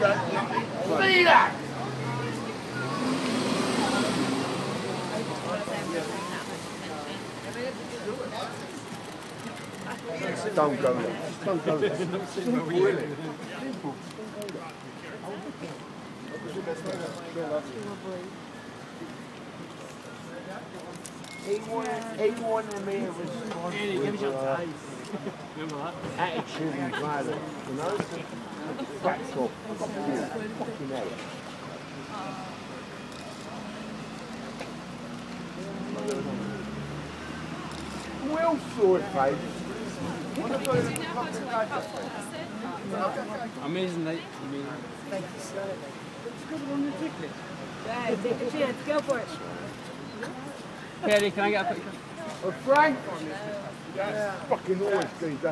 See that? Don't go there. Don't go there. He wanted me to respond with attitude and violence, you know? That's all. Fucking hell. Well sorted, Amazing night. Thank you, sir. It's good on the ticket. Yeah, take a chance. Go for it. Perry, can I get a picture? Frank? That's fucking always been done.